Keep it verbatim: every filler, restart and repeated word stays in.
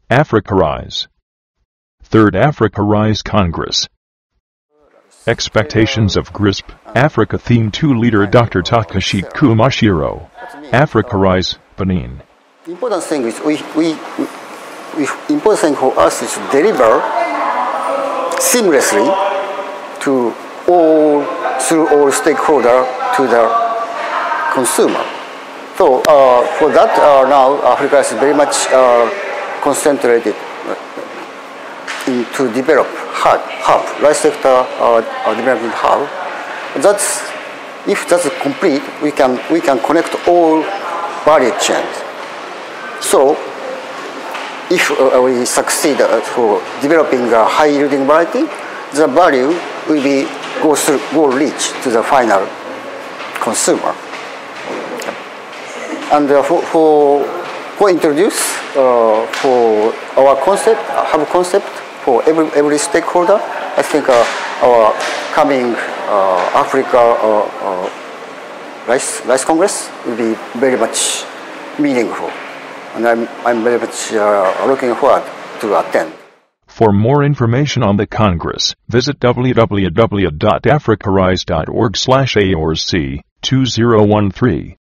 Africa Rise. Third Africa Rise Congress. Expectations of GRISP, Africa Theme two leader Doctor Takashi Kumashiro. Africa Rise, Benin. Important thing is we, we, we, we important thing for us is to deliver seamlessly to all through all stakeholder to the consumer. So uh, for that uh, now Africa is very much uh, concentrated in to develop hub, hub rice sector uh, uh, development hub. That's if that's complete, we can we can connect all value chains. So if uh, we succeed uh, for developing a high yielding variety, the value will be go through will reach to the final consumer. And uh, for, for for introduce uh, for our concept have concept for every every stakeholder. I think uh, our coming uh, Africa uh, uh, rice rice Congress will be very much meaningful, and I'm I'm very much uh, looking forward to attend. For more information on the Congress, visit w w w dot africa rise dot org slash A O R C two zero one three.